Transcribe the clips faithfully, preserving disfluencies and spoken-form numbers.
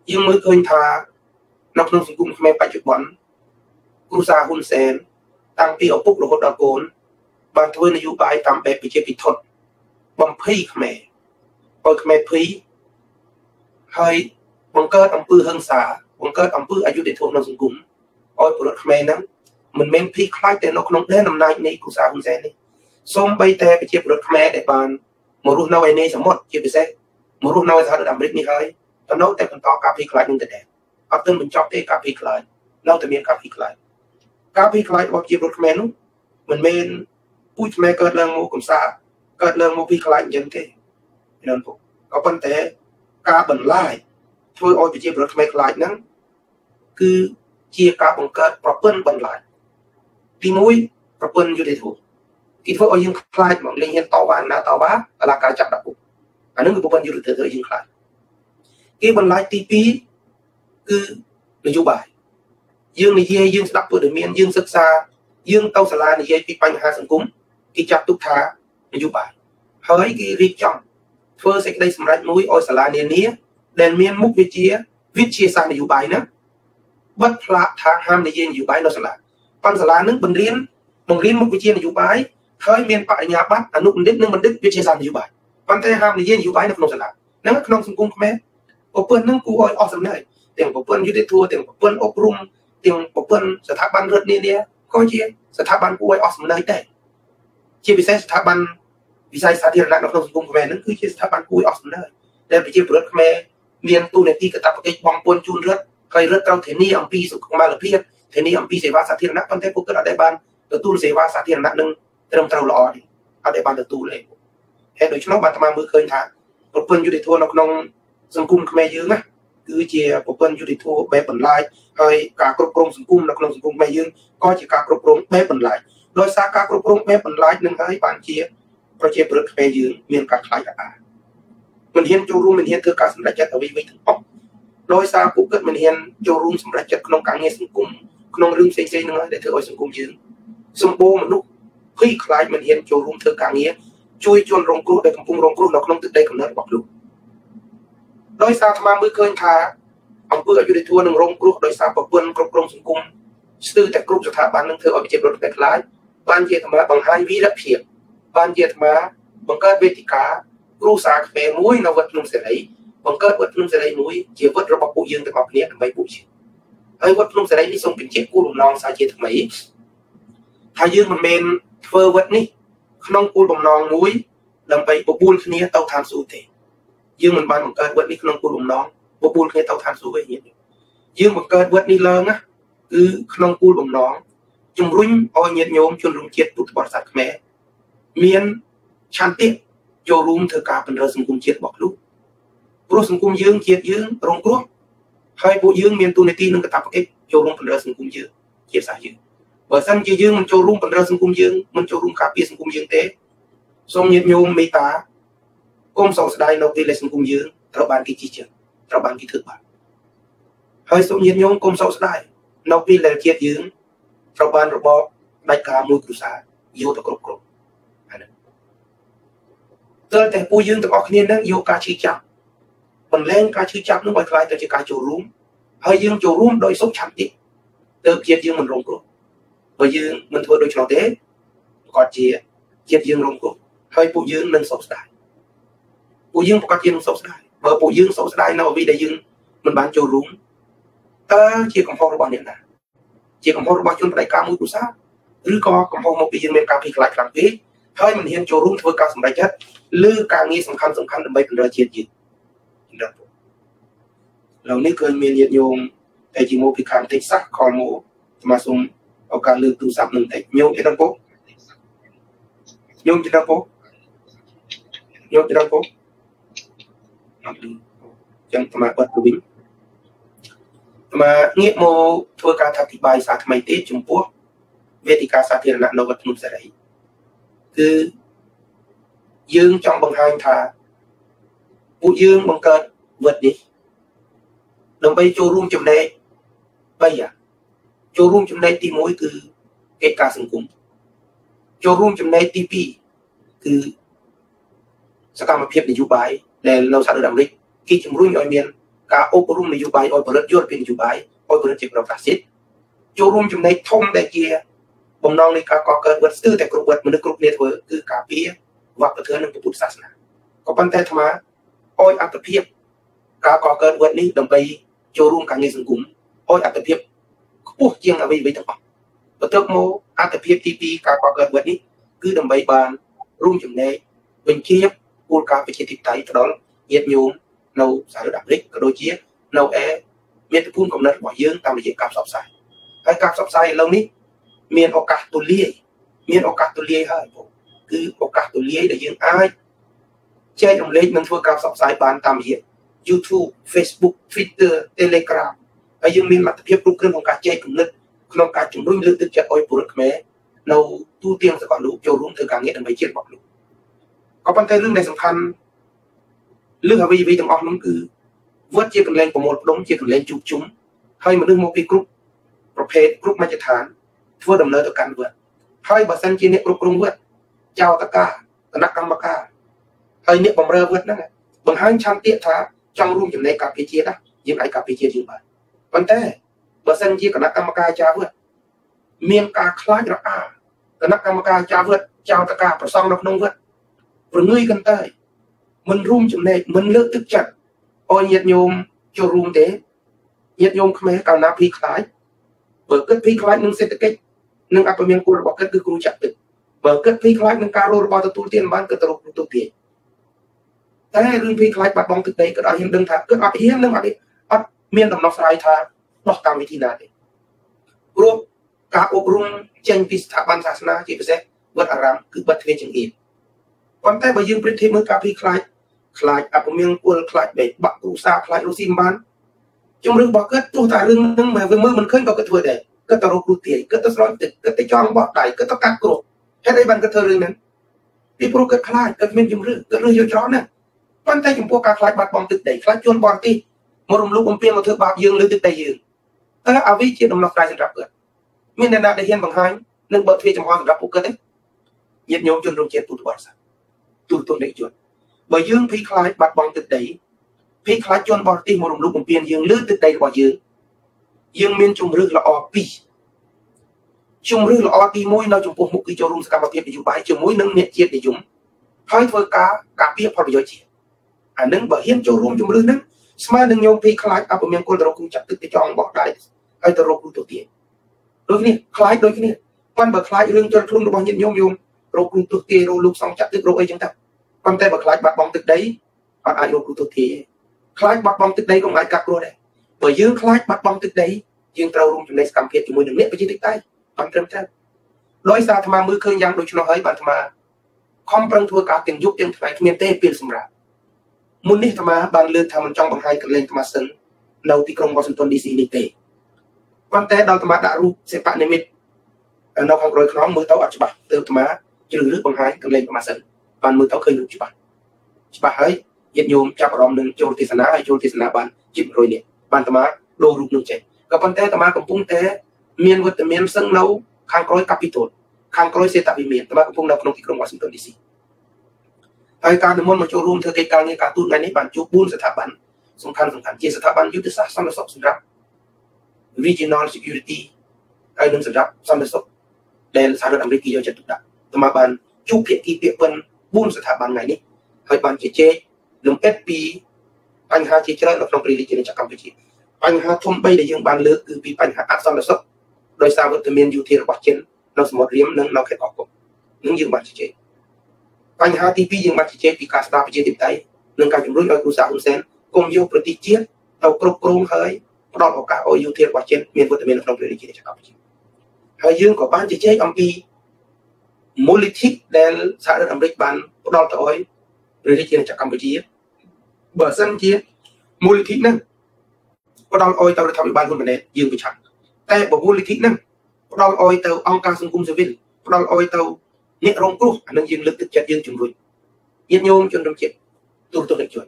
យើងមើលឃើញថានៅក្នុងសង្គមខ្មែរបច្ចុប្បន្នគ្រួសារហ៊ុនសែនតាំងពីឪពុករហូតដល់កូនបានធ្វើនយោបាយតាមបែបប្រជាពិធដ្ឋបំភ័យខ្មែរឲ្យខ្មែរភ័យហើយបង្កើតអំពើហិង្សាបង្កើតអំពើអយុត្តិធម៌ក្នុងសង្គមឲ្យពលរដ្ឋខ្មែរហ្នឹងមិនមែនភ័យខ្លាចតែនៅក្នុងដែនអំណាចនៃគ្រួសារហ៊ុនសែននេះសូម្បីតែប្រជាពលរដ្ឋខ្មែរដែលបានមករស់នៅឯនៃសមុទ្រជាពិសេសមករស់នៅសហរដ្ឋអាមេរិកនេះហើយទៅនៅតែបន្តការភ័យខ្លាចនឹងដែរអត់ទាន់បញ្ចប់ទេការភ័យខ្លាចនៅតែមានការភ័យខ្លាចការភ័យខ្លាចរបស់ប្រជាពលរដ្ឋខ្មែរនោះមិនមែនពូជខ្មែរកើតឡើងមកកំសាកើតឡើងមកភ័យខ្លាចអញ្ចឹងទេណាស់ពួកក៏ប៉ុន្តែការបន្លាយធ្វើឲ្យប្រជាពលរដ្ឋខ្មែរខ្លាចហ្នឹងគឺជាការបង្កើតប្រព័ន្ធបន្លាយទីមួយប្រព័ន្ធយុត្តិធម៌គេធ្វើឲ្យយើងខ្លាចមកលេងហ៊ានតវ៉ាណាតវ៉ាតឡាការចាប់ដាក់គុកអានឹងគឺប្រព័ន្ធយុត្តិធម៌ធ្វើឲ្យយើងខ្លាចគេបន្លាយទីពីរគឺនយោបាយយើងនិយាយយើងស្ដាប់ព័ត៌មានយើងសិក្សាយើងទៅសាលានិយាយពីបញ្ហាសង្គមគេចាត់ទុកថានយោបាយហើយគេរៀបចំធ្វើសេចក្តីសម្រេចមួយឲ្យសាលានានាដែលមានមុខវិជ្ជាវិទ្យាសាស្ត្រនយោបាយណាបិទផ្លាកថាហាមនិយាយនយោបាយនៅសាលាប៉ុន្តែសាលានឹងបង្រៀនបង្រៀនមុខវិជ្ជានយោបាយហើយមានបរិញ្ញាបត្រអនុបណ្ឌិតនិងបណ្ឌិតវិទ្យាសាស្ត្រនយោបាយប៉ុន្តែហាមនិយាយនយោបាយនៅក្នុងសាលាហ្នឹងក្នុងសង្គមខ្មែរប្រព័ន្ធហ្នឹងគួរឲ្យអស់សំណើចទាំងប្រព័ន្ធយុតិធធម៌ទាំងប្រព័ន្ធអប់រំទាំងប្រព័ន្ធស្ថាប័នរដ្ឋនានាក៏ជាស្ថាប័នគួរឲ្យអស់សំណើចដែរជាពិសេសស្ថាប័នវិស័យសាធារណៈនៅក្នុងសង្គមខ្មែរហ្នឹងគឺជាស្ថាប័នគួរឲ្យអស់សំណើចដែលប្រជាពលរដ្ឋខ្មែរមានទូនាទីកាតព្វកិច្ចបងប្អូនជូនរដ្ឋហើយរដ្ឋត្រូវធានាអំពីសុខុមាលភាពធានាអំពីសេវាសាធារណៈប៉ុន្តែពួកគាត់អត់ដែលបានទទួលសេវាសាធារណៈនឹងត្រឹមត្រូវល្អទេអត់ដែលបានទទួលទេហេតុដូច្នោះបានអាត្មាមើលឃើញថាប្រព័ន្ធយុតិធម៌នៅក្នុងសង្គមខ្មែរយើងណាគឺជាប្រព័ន្ធយុតិធម៌បែបបន្លាយហើយការគ្រប់គ្រងសង្គមនៅក្នុងសង្គមខ្មែរយើងក៏ជាការគ្រប់គ្រងបែបបន្លាយដោយសារការគ្រប់គ្រងបែបបន្លាយនឹងហើយបានជាប្រជាពលរដ្ឋខ្មែរយើងមានការខ្លាចរអាមិនហ៊ានចូលរួមមិនហ៊ានធ្វើការសម្រេចចិត្តអ្វីៗទាំងអស់ដោយសារពួកគាត់មិនហ៊ានចូលរួមសម្រេចចិត្តក្នុងការងារសង្គមក្នុងរឿងផ្សេងៗហ្នឹងហើយដែលធ្វើឲ្យសង្គមយើងសម្បូរមនុស្សភ័យខ្លាចមិនហ៊ានចូលរួមធ្វើការងារជួយជនរងគ្រោះដែលកំពុងរងគ្រោះនៅក្នុងទឹកដីកំណើតរបស់លោកដោយសារអាត្មាមើលឃើញថាអង្គើអយុធធម៌នឹងរងគ្រោះដោយសារប្រព័ន្ធគ្រប់គ្រងសង្គមស្ទើរតែគ្រប់ស្ថាប័ននឹងធ្វើឲ្យប្រជាពលរដ្ឋខ្លាចបានជាអាត្មាបង្ហាញវីរភាពបានជាអាត្មាបង្កើតវេទិកាគ្រូសាខ្មែរមួយនៅវត្តភ្នំសេរីបង្កើតវត្តភ្នំសេរីមួយជាវត្តរបស់ពួកយើងទាំងអស់គ្នាដើម្បីពួកយើងហើយវត្តភ្នំសេរីនេះសូមបញ្ជាក់គោលបំណងសាជាថ្មីថាយើងមិនមែនធ្វើវត្តនេះក្នុងគោលបំណងមួយដើម្បីបបួលគ្នាទៅឋានសួគ៌ទេយើងមិនបានបង្កើតវត្តនេះក្នុងគោលបំណងបបួលគ្នាទៅឋានសួគ៌ទេយើងបង្កើតវត្តនេះឡើងណាគឺក្នុងគោលបំណងជំរុញឲ្យញាតិញោមជនរួមជាតិពុទ្ធបរិស័ទខ្មែរមានឆន្ទៈចូលរួមធ្វើការពង្រឹងសង្គមជាតិរបស់ខ្លួនព្រោះសង្គមយើងជាតិយើងរងគ្រោះហើយពួកយើងមានទូនាទីនិងកាតព្វកិច្ចចូលរួមពង្រឹងសង្គមយើងជាសាសយើងបើសិនជាយើងមិនចូលរួមពង្រឹងសង្គមយើងមិនចូលរួមការពារសង្គមយើងទេសូមញាតិញោមមេត្តាគុំសោកស្ដាយនៅពេលដែលសង្គមយើងត្រូវបានគេជិះជិះត្រូវបានគេធ្វើបាបហើយសូមញាតិញោមគុំសោកស្ដាយនៅពេលដែលជាតិយើងត្រូវបានរបបដាច់ការមួយគ្រួសារយកទៅគ្រប់គ្រងអានេះតើតែពួកយើងទាំងអស់គ្នានឹងយកការជិះចាប់បន្លែងការជឿចាប់នឹងឲ្យខ្លាយទៅជាការចូលរួមហើយយើងចូលរួមដោយសុខឆន្ទៈទើបជាតិយើងមិនរងគ្រោះបើយើងមិនធ្វើដូច្នោះទេប្រកាសជាជាតិយើងរងគ្រោះហើយពួកយើងនឹងសោកស្ដាយពួកយើងប្រកាសជានឹងសោកស្ដាយបើពួកយើងសោកស្ដាយនៅអ្វីដែលយើងមិនបានចូលរួមតើជាកំហុសរបស់អ្នកណាជាកំហុសរបស់ជនបដិការមួយគ្រួសារឬក៏កំហុសមកពីយើងមានការភ័យខ្លាចខ្លាំងពេកហើយមិនហ៊ានចូលរួមធ្វើការសម្រេចចិត្តលើការងារសំខាន់សំខាន់ដើម្បីពង្រឹងជាតិយើងឡូវនេះគឺមានញាតិញោមតែជាមកពីខាងតិចសាសខលមកស្មាសូមឱកាសលើកទូរស័ព្ទនឹងតិចញោមអីដល់ពុកញោមចិត្តពុកញោមចិត្តពុកអត់ឮចឹងស្មាបាត់ទៅវិញស្មាងាកមកធ្វើការថាអធិប្បាយសារថ្មីទៀតចំពោះវេទិកាសាធារណៈនៅវត្តភ្នំសេរីគឺយើងចង់បង្ហាញថាពួកយើងបង្កើតវត្តនេះដើម្បីចូលរួមចំណែកបីអាចូលរួមចំណែកទីមួយគឺកិច្ចការសង្គមចូលរួមចំណែកទីពីរគឺសកម្មភាពនយោបាយដែលនៅសហរដ្ឋអាមេរិកគេជំរុញឲ្យមានការអប់រំនយោបាយឲ្យផលិតយុទ្ធពីនយោបាយឲ្យផលិតជាប្រកាសសិទ្ធិចូលរួមចំណែកធំដែលជាបំណងនៃការកកើតវត្តស្ទើរតែគ្រប់វត្តមនុស្សគ្រប់គ្នាធ្វើគឺការពារវប្បធម៌និងពុទ្ធសាសនាក៏ប៉ុន្តែអាត្មាឲ្យអត្ថភាពការកកើតវត្តនេះដើម្បីចូលរួមការងារសង្គមឲ្យអត្ថភាពខ្ពស់ជាងអ្វីៗទាំងអស់បន្ទាប់មកអត្ថភាពទីពីរការកកើតវត្តនេះគឺដើម្បីបានរួមចំណែកបញ្ជាគោលការណ៍ប្រជាធិបតេយ្យផ្ដល់ញាតិញោមនៅសហរដ្ឋអាមេរិកក៏ដូចជានៅឯមាតុភូមិកំណើតរបស់យើងតាមរយៈការផ្សព្វផ្សាយហើយការផ្សព្វផ្សាយឥឡូវនេះមានឱកាសទូលាយមានឱកាសទូលាយហើយគឺឱកាសទូលាយដែលយើងអាចចែករំលែកនិងធ្វើការផ្សព្វផ្សាយបានតាមរយៈ YouTube Facebook Twitter Telegram ហើយយើងមានលទ្ធភាពគ្រប់គ្រងក្នុងការចែកគំនិតក្នុងការជំរុញលើកទឹកចិត្តឲ្យពលរដ្ឋខ្មែរនៅទូទាំងសកលលោកចូលរួមធ្វើការងារដើម្បីជាតិរបស់លោកក៏ប៉ុន្តែរឿងដែលសំខាន់លើអ្វីៗទាំងអស់នោះគឺវត្តជាកន្លែងប្រមូលផ្ដុំជាកន្លែងជួបជុំហើយមនុស្សមកពីគ្រប់ប្រភេទគ្រប់មជ្ឈដ្ឋានធ្វើដំណើរទៅកាន់វត្តហើយបើសិនជាអ្នកគ្រប់គ្រងវត្តចៅតកាគណៈកម្មការហើយអ្នកបម្រើវត្តហ្នឹងបង្ហាញឆន្ទៈថាចង់រួមចំណែកការពារជាតិណាយើងអាចការពារជាតិយើងបានប៉ុន្តែបើសិនជាគណៈកម្មការចៅវត្តមានការខ្លាចរអាគណៈកម្មការចៅវត្តចៅតកាប្រសង់នៅក្នុងវត្តប្រងើយកន្តើយមិនរួមចំណែកមិនលើកទឹកចិត្តឲ្យញាតិញោមចូលរួមទេញាតិញោមខ្មែរកាលណាភ័យខ្លាចបើគិតភ័យខ្លាចនឹងសេដ្ឋកិច្ចនឹងអពមង្គលរបស់គិតគឺគ្រូចាក់ទឹកបើគិតភ័យខ្លាចនឹងការរស់របស់ទទួលទានបានគិតទៅរកគ្រូទុទាយតែរឿងភ័យខ្លាចបាត់បង់ទឹកដីក៏អត់ហ៊ានដឹងថាគិតអត់ហ៊ាននឹងអត់អត់មានដំណោះស្រាយថាដោះតាមវិធីណាទេព្រោះការអប់រំចេញពីស្ថាប័នសាសនាជាពិសេសវត្តអារាមគឺបាត់ទ្វារចង្អៀតប៉ុន្តែបើយើងប្រៀបធៀបមើលការភ័យខ្លាចខ្លាចអពមង្គលខ្លាចបែកបាក់គ្រូសាខ្លាចរុស្ស៊ីមិនបានជំរឿនរបស់គាត់ទោះតែរឿងហ្នឹងមកវាមើលមិនឃើញក៏គាត់ធ្វើដែរគាត់ទៅរកគ្រូទាយគាត់ទៅស្រោចទឹកគាត់ទៅចង់បោះដៃគាត់ទៅកាត់គ្រោះហេតុអីបានគាត់ធ្វើរឿងហ្នឹងពីព្រោះគាត់ខ្លាចគាត់មានជំរឿនគាត់រើសយកច្រើនណាស់ប៉ុន្តែចំពោះការខ្លាចបាត់បង់ទឹកដីខ្លាចជួនបរទេសមករំលោភបំពានមកធ្វើបាបយើងលើទឹកដីយើងតើអ្វីជាដំណោះស្រាយសម្រាប់គាត់មានអ្នកណាដែលហ៊ានបង្ហាញនិងបើកទ្វារចំហសម្រាប់ពួកគាត់ទេញាតិញោមជនរួមជាតិពុទ្ធបរិស័ទទូទៅនៃជនបើយើងភ័យខ្លាចបាត់បង់ទឹកដីភ័យខ្លាចជនបរទេសមករំលោភបំពានយើងលើទឹកដីរបស់យើងយើងមានជំរឿនល្អពីរជំរឿនល្អទីមួយនៅចំពោះមុខគឺចូលរួមសកម្មភាពនយោបាយជាមួយនឹងអ្នកជាតិនិយមហើយធ្វើការការពារផលប្រយោជន៍ជាតិអានឹងបើហ៊ានចូលរួមជំរឿនហ្នឹងស្មើនឹងញោមភ័យខ្លាចអពមង្គលទៅរកគ្រូចាក់ទឹកទៅចង់បោះដៃហើយទៅរកគ្រូទុទាយដូចនេះខ្លាចដូចគ្នាប៉ុន្តែបើខ្លាចរឿងជន់ខ្លួនរបស់ញាតិញោមយមរកគ្រូទុទាយរកលោកសង្ឃចាក់ទឹករកអីចឹងទៅប៉ុន្តែបើខ្លាចបាត់បង់ទឹកដីអត់អាចរកគ្រូទុទាយខ្លាចបាត់បង់ទឹកដីក៏អាចកាត់គ្រោះដែរបើយើងខ្លាចបាត់បង់ទឹកដីយើងត្រូវរួមចំណែកសកម្មភាពជាមួយនឹងអ្នកប្រជាធិបតេយ្យបានត្រឹមត្រូវដោយសារអាត្មាមើលឃើញយ៉ាងដូចនោះហើយបានអាត្មាខំប្រឹងធ្វើការទាំងយប់ទាំងថ្ងៃគ្មានទេពេលសម្រាប់មុននេះអាត្មាបានលើកថាមិនចង់បង្ហាញកលែងអាត្មាសិននៅទីក្រុង Washington ឌី ស៊ី នេះទេប៉ុន្តែដល់អាត្មាដាក់រូបសិប្បនិមិត្តនៅខាងក្រោយខ្នងមើលទៅអត់ច្បាស់ទើបអាត្មាជ្រើសរើសបង្ហាញកលែងអាត្មាសិនបានមើលទៅឃើញរូបច្បាស់ច្បាស់ហើយញាតិញោមចាប់អារម្មណ៍នឹងចូលទេសនាហើយចូលទេសនាបានជាប្រយនេះបានអាត្មាដូររូបនឹងចេះក៏ប៉ុន្តែអាត្មាកំពុងតែមានវត្តមានផ្សឹងនៅខាងក្រោយ Capitol ខាងក្រោយសេតវិមានអាត្មាកំពុងនៅក្នុងទីក្រុង Washington ឌី ស៊ី ហើយការនិមន្តមកចូលរួមធ្វើកិច្ចការងារការទូតថ្ងៃនេះបានជួបបួនស្ថាប័នសំខាន់សំខាន់ជាស្ថាប័នយុទ្ធសាស្ត្រសន្តិសុខសម្រាប់ Regional Security ហើយនឹងសម្រាប់សន្តិសុខដែលសហរដ្ឋអាមេរិកយកចិត្តទុកដាក់អាត្មាបានជួបភាគីពាក្យពេញបួនស្ថាប័នថ្ងៃនេះហើយបានជជែកលំអិតពីបញ្ហាជាច្រើននៅក្នុងប្រទេសជាតិកម្ពុជាបញ្ហាធំបីដែលយើងបានលើកគឺពីបញ្ហាអសន្តិសុខដោយសារវត្តមានយោធារបស់ចិននៅសមុទ្ររៀមនិងនៅខេត្តកោះកុងនឹងយើងបានជជែកបញ្ហាទីពីរយើងបានជជែកពីការស្ដារប្រជាធិបតេយ្យនិងការជំរុញឲ្យគ្រូសាហ៊ុនសែនគុំយកប្រទេសជាតិទៅគ្រប់គ្រងហើយផ្ដល់ឱកាសឲ្យយោធារបស់ចិនមានវត្តមាននៅក្នុងប្រទេសជាតិកម្ពុជាហើយយើងក៏បានជជែកអំពីមូលនិធិដែលសហរដ្ឋអាមេរិកបានផ្ដល់ទៅឲ្យប្រទេសជាតិកម្ពុជាបើសិនជាមូលនិធិហ្នឹងផ្ដល់ឲ្យទៅរដ្ឋាភិបាលហ៊ុនម៉ាណែតយើងប្រឆាំងតែបើមូលនិធិហ្នឹងផ្ដល់ឲ្យទៅអង្គការសង្គមស៊ីវិលផ្ដល់ឲ្យទៅអ្នករងគ្រោះអានឹងយើងលើកទឹកចិត្តយើងជំរុញញាតិញោមជនរួមជាតិទូទៅអ្នកជួយ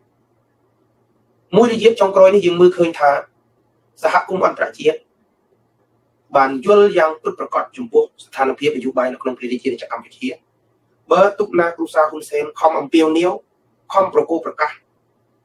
មួយរយៈចុងក្រោយនេះយើងមើលឃើញថាសហគមន៍អន្តរជាតិបានយល់យ៉ាងពិតប្រាកដចំពោះស្ថានភាពនយោបាយនៅក្នុងប្រទេសជាតិកម្ពុជាបើទុកណាគ្រូសាហ៊ុនសែនខំអំពាវនាវខំប្រកោប្រកាស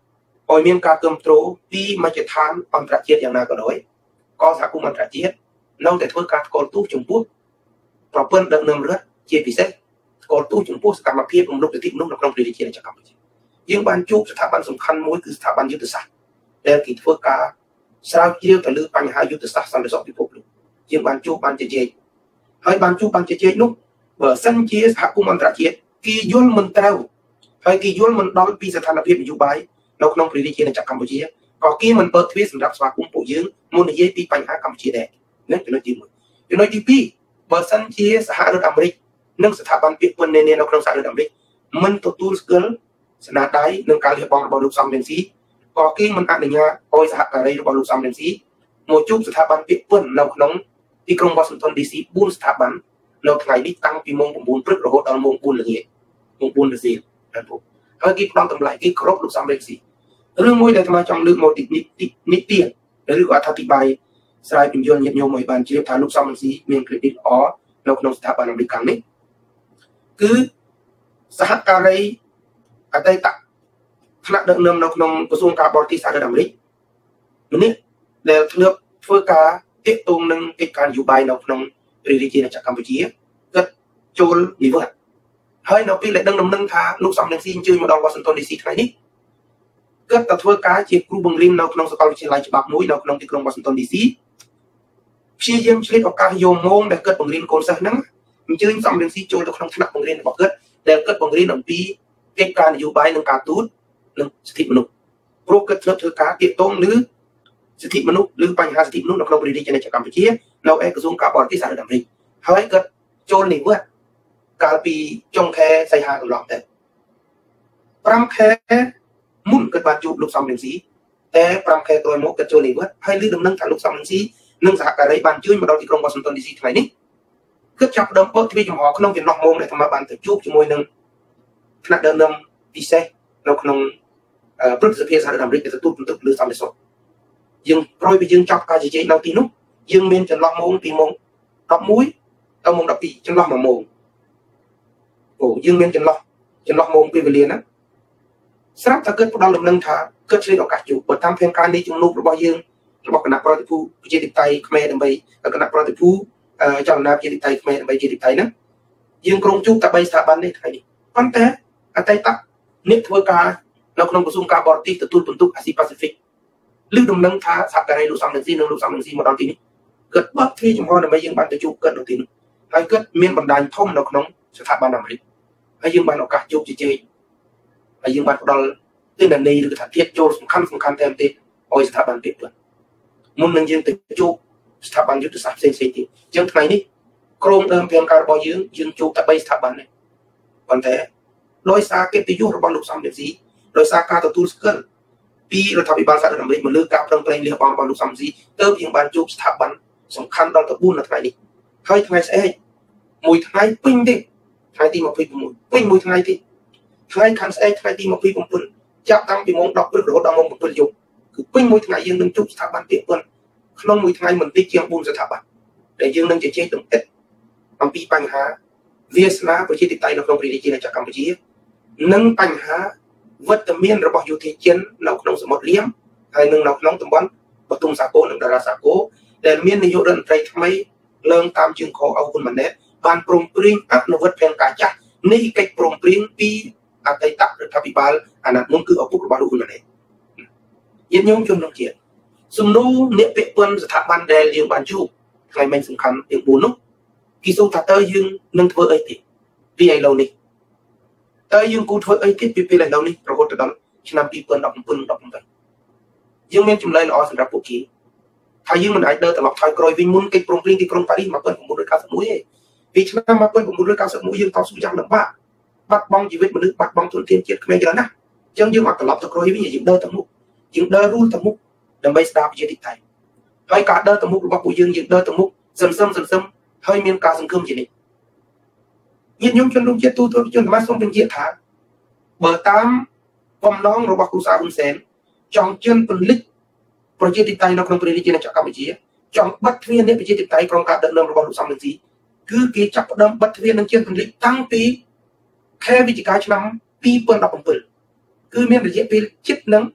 ឲ្យមានការគ្រប់គ្រងពីមជ្ឈដ្ឋានអន្តរជាតិយ៉ាងណាក៏ដោយក៏សហគមន៍អន្តរជាតិនៅតែធ្វើការស្គាល់ទោសចំពោះប្រព័ន្ធដឹកនាំរដ្ឋជាពិសេសស្គាល់ទោសចំពោះសកម្មភាពរំលោភសិទ្ធិមនុស្សនៅក្នុងប្រទេសជាតិកម្ពុជាយើងបានជួបស្ថាប័នសំខាន់មួយគឺស្ថាប័នយុទ្ធសាស្ត្រដែលគេធ្វើការស្រាវជ្រាវទៅលើបញ្ហាយុទ្ធសាស្ត្រសន្តិសុខពិភពលោកយើងបានជួបបានជជែកហើយបានជួបបានជជែកនោះបើសិនជាសហគមន៍អន្តរជាតិគេយល់មិនត្រូវហើយគេយល់មិនដល់ពីស្ថានភាពនយោបាយនៅក្នុងប្រទេសជាតិកម្ពុជាក៏គេមិនបើកទ្វារសម្រាប់ស្វាគមន៍ពួកយើងមុននិយាយពីបញ្ហាកម្ពុជាដែរនេះចំណុចទីមួយចំណុចទីពីរបើសិនជាសហរដ្ឋអាមេរិកនិងស្ថាប័នពាក្យពន្ធនានានៅក្នុងសហរដ្ឋអាមេរិកមិនទទួលស្គាល់ស្នាដៃនិងការលះបង់របស់លោកសំរងស៊ីក៏គេមិនអនុញ្ញាតឲ្យសហការីរបស់លោកសំរងស៊ីមកជួបស្ថាប័នពាក្យពន្ធនៅក្នុងទីក្រុង Washington ឌី ซี បួនស្ថាប័ននៅថ្ងៃនេះតាំងពីម៉ោង៩ព្រឹករហូតដល់ម៉ោងបួនល្ងាចម៉ោងបួនរសៀលបាទពុកហើយគេផ្ដល់តម្លៃគេគ្រប់លោកសំរងស៊ីរឿងមួយដែលអាត្មាចង់លើកមកទីនេះទៀតឬក៏អធិប្បាយស្រាយបញ្យលញាតិញោមឲ្យបានជ្រាបថាលោកសំរងស៊ីមាន credit ល្អនៅក្នុងស្ថាប័នអាមេរិកខាងនេះគឺសហការីអតីតថ្នាក់ដឹកនាំនៅក្នុងក្រសួងការបរទេសសហរដ្ឋអាមេរិកម្នាក់ដែលធ្លាប់ធ្វើការទាក់ទងនឹងកិច្ចការនយោបាយនៅក្នុងព្រះរាជាណាចក្រកម្ពុជាគាត់ចូលនិវត្តន៍ហើយនៅពេលដែលដឹងដំណឹងថាលោកសំរងស៊ីអញ្ជើញមកដល់ Washington ឌី ซี ថ្ងៃនេះគាត់ទៅធ្វើការជាគ្រូបង្រៀននៅក្នុងសាកលវិទ្យាល័យច្បាប់មួយនៅក្នុងទីក្រុង Washington ឌី ซี ព្យាយាមឆ្លៀតឱកាសយកម៉ោងដែលគាត់បង្រៀនកូនសិស្សហ្នឹងអញ្ជើញសំរងស៊ីចូលទៅក្នុងថ្នាក់បង្រៀនរបស់គាត់ដែលគាត់បង្រៀនអំពីកិច្ចការនយោបាយនិងការទូតនិងសិទ្ធិមនុស្សព្រោះគាត់ធ្លាប់ធ្វើការទាក់ទងឬសិទ្ធិមនុស្សឬបញ្ហាសិទ្ធិមនុស្សនៅក្នុងប្រទេសជាតិកម្ពុជានៅឯក្រសួងការបរទេសសហរដ្ឋអាមេរិកហើយគាត់ចូលនិវត្តន៍កាលពីចុងខែសីហាកន្លងទៅប្រាំខែមុនគាត់បានជួបលោកសំរងស៊ីតែប្រាំខែក្រោយមកគាត់ចូលនិវត្តន៍ហើយឮដំណឹងថាលោកសំរងស៊ីនិងសហការីបានជួយមកដល់ទីក្រុង Washington ឌី ซี ថ្ងៃនេះគាត់ចាប់ផ្ដើមបើកទ្វារចំហក្នុងចំណោះម៉ោងដែលអាត្មាបានទៅជួបជាមួយនឹងថ្នាក់ដឹកនាំពិសេសនៅក្នុងព្រឹទ្ធសភាសហរដ្ឋអាមេរិកដែលទទួលបន្ទុកលើសន្តិសុខយើងក្រោយពីយើងចាប់ការជជែកនៅទីនោះយើងមានចន្លោះម៉ោងពីម៉ោងដប់មួយដល់ម៉ោងដប់ពីរចន្លោះមួយម៉ោងអូយើងមានចន្លោះចន្លោះម៉ោងពេលវេលាណាស្រាប់តែគាត់ផ្ដល់ដំណឹងថាគាត់ឆ្លៀតឱកាសជួបបើតាមផែនការនៃជំនួបរបស់យើងរបស់គណៈប្រតិភូប្រជាធិបតេយ្យខ្មែរដើម្បីគណៈប្រតិភូចលនាប្រជាធិបតេយ្យខ្មែរដើម្បីជាធិបតេយ្យហ្នឹងយើងក្រុងជួបតែបីស្ថាប័ននេះថ្ងៃនេះប៉ុន្តែអតីតអ្នកធ្វើការនៅក្នុងក្រសួងការបរទេសទទួលបន្ទុកអាស៊ីប៉ាស៊ីហ្វិកឬដំណឹងថាសហការីលោកសំរងស៊ីនិងលោកសំរងស៊ីមកដល់ទីនេះគាត់បើកទ្វារចំហដើម្បីយើងបានទៅជួបគាត់នៅទីនោះហើយគាត់មានបណ្ដាញធំនៅក្នុងស្ថាប័នអាមេរិកហើយយើងបានឱកាសជួបជជែកហើយយើងបានផ្ដល់ទិន្នន័យឬថាធាតុចូលសំខាន់សំខាន់តែទេឲ្យស្ថាប័នពាក្យពន្ធមុននឹងយើងទៅជួបស្ថាប័នយុទ្ធសាស្ត្រផ្សេងៗទៀតអញ្ចឹងថ្ងៃនេះក្រុមដើមផែនការរបស់យើងយើងជួបតែបីស្ថាប័ននេះប៉ុន្តែដោយសារកិត្តិយសរបស់លោកសំរងស៊ីដោយសារការទទួលស្គាល់ពីរដ្ឋាភិបាលសហរដ្ឋអាមេរិកមកលើការប្រឹងប្រែងលះបង់របស់លោកសំរងស៊ីទើបយើងបានជួបស្ថាប័នសំខាន់ដល់ទៅបួននៅថ្ងៃនេះហើយថ្ងៃស្អែកមួយថ្ងៃពេញទេថ្ងៃទីยี่สิบหกពេញមួយថ្ងៃទេថ្ងៃខាងស្អែកថ្ងៃទីยี่สิบเจ็ดចាប់តាំងពីម៉ោងដប់ព្រឹករហូតដល់ម៉ោងเจ็ดយប់គឺពេញមួយថ្ងៃយើងនឹងជួបស្ថាប័នពាក្យពន្ធក្នុងមួយថ្ងៃមិនតិចជាងបួនស្ថាប័នដែលយើងនឹងជជែកលម្អិតអំពីបញ្ហាវាសនាប្រជាធិបតេយ្យនៅក្នុងប្រទេសជាតិកម្ពុជានិងបញ្ហាវត្តមានរបស់យោធាចិននៅក្នុងសមុទ្រលៀមហើយនិងនៅក្នុងតំបន់បទុមសាគរនិងតារាសាគរដែលមាននាយករដ្ឋមន្ត្រីថ្មីឡើងតាមជើងខអ៊ុនម៉ាណែតបានព្រមព្រៀងអនុវត្តផែនការចាស់នៃកិច្ចព្រមព្រៀងពីអតីតរដ្ឋាភិបាលអាណត្តិមុនគឺឪពុករបស់លោកហ៊ុនម៉ាណែតញាតិញោមជនរួមជាតិសំណួរអ្នកពាក់ព័ន្ធស្ថាប័នដែលយើងបានជួបថ្ងៃមិញសំខាន់ទាំងបួននោះគេសួរថាតើយើងនឹងធ្វើអីទៀតពីឥឡូវនេះតើយើងគូធ្វើអីទៀតពីពេលឥឡូវនេះរហូតដល់ឆ្នាំยี่สิบเจ็ด ยี่สิบแปดយើងមានចម្លើយល្អសម្រាប់ពួកគេថាយើងមិនអាចដើរត្រឡប់ថយក្រោយវិញមុនកិច្ចព្រមព្រៀងទីក្រុងប៉ារីសnineteen ninety-oneទេពីឆ្នាំnineteen ninety-oneយើងតស៊ូយ៉ាងលំបាកបាត់បង់ជីវិតមនុស្សបាត់បង់ទុនធានជាតិខ្មែរច្រើនណាស់អញ្ចឹងយើងអត់ត្រឡប់ទៅក្រោយវិញយើងដើរទៅមុខយើងដើររួលទៅមុខដើម្បីស្ដារប្រជាធិបតេយ្យហើយការដើរទៅមុខរបស់ពួកយើងយើងដើរទៅមុខសន្សឹមសន្សឹមហើយមានការសង្ឃឹមជានិច្ចញាតិញោមជនរួមជាតិទូទៅជនសមាជិកសូមពន្យាថាបើតាមបំណងរបស់គ្រូសាហ៊ុនសែនចង់ជឿនពន្លិចប្រជាធិបតេយ្យនៅក្នុងប្រទេសជាតិកម្ពុជាចង់បិទទ្វារនៃប្រជាធិបតេយ្យក្រុមការដឹកនាំរបស់លោកសំរងស៊ីគឺគេចាប់ផ្ដើមបិទទ្វារនឹងជឿនពន្លិចតាំងពីខែវិច្ឆិកាឆ្នាំยี่สิบสิบเจ็ดគឺមានរយៈពេលជិតនឹង